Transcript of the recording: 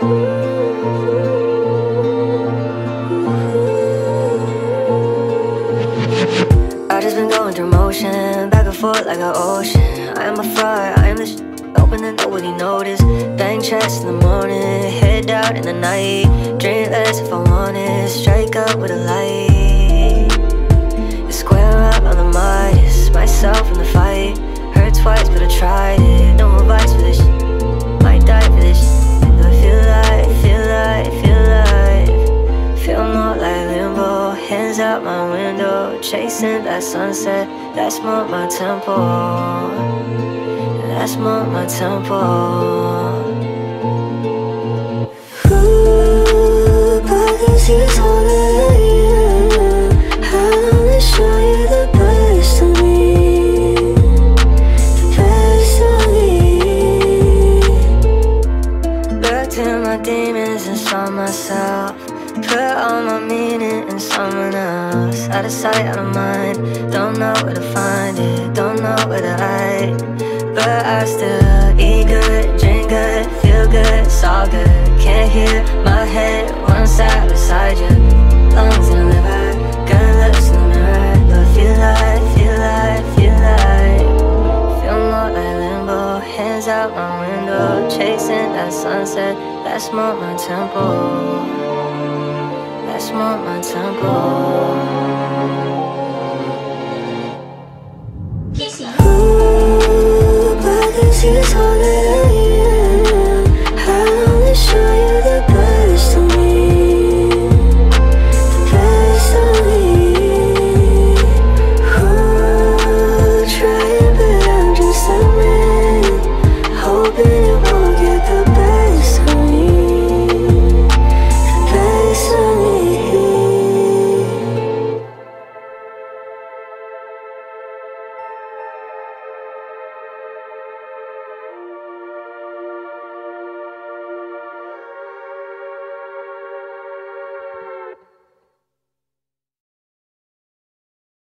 I just been going through motion, back and forth like an ocean. I am a fraud, I am the hoping that nobody noticed. Bang chest in the morning, head out in the night. Dreamless if I want it, strike up with a light. Square up on the Midas, myself in the fight. Hurt twice but I tried it, no more bites for this might die for this but I feel like, feel like, feel like, feel more like Limbo. Hands out my window, chasing that sunset. That's more my tempo, that's more my tempo. Ooh, pockets is all that I am. I wanna show you the best of me, the best of me. Back to my demons inside myself. Put all my meaning in someone else. Out of sight, out of mind. Don't know where to find it, don't know where to hide. But I still eat good, drink good, feel good, it's all good. Can't hear my head when I'm sat beside you. Lungs in the liver, good looks in the mirror. But feel like, feel like, feel like, feel more like Limbo. Hands out my window, chasing that sunset. That's more my tempo, that's more my tempo. Keshi. Ooh, pockets is all that I